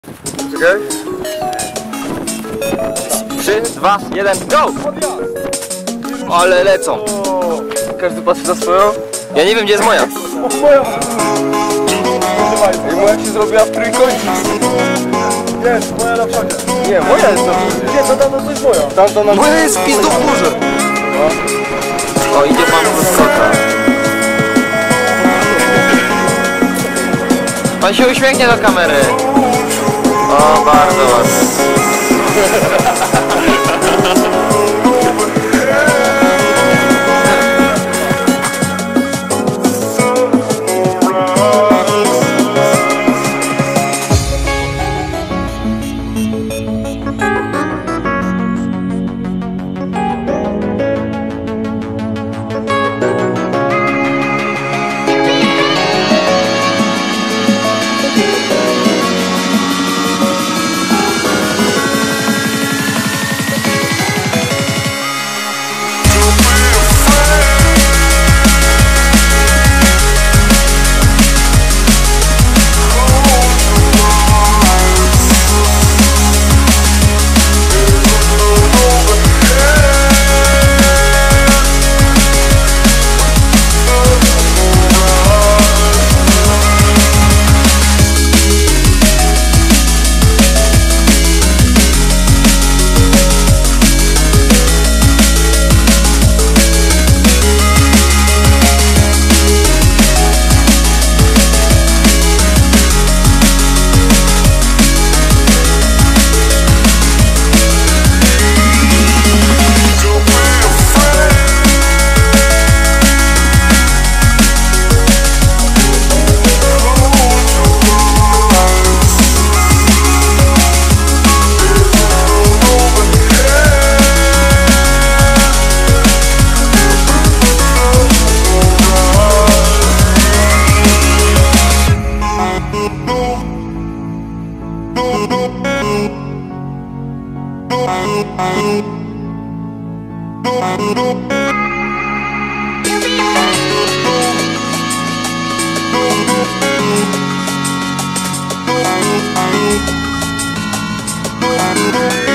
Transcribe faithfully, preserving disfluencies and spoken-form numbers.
Czekaj. trzy, dwa, jeden, go! Ale lecą. Każdy patrzy na swoją? Ja nie wiem, gdzie jest moja. Moja! Ej, moja się zrobiła w trójkącie. Jest, moja na przodzie. Nie, moja jest na przodzie. Nie, to tam to jest moja. Tam to na... Moja jest w pizdu w górze. No. O, idzie pan kota. Pan się uśmiechnie do kamery. O, bardzo ładnie. We'll be right back.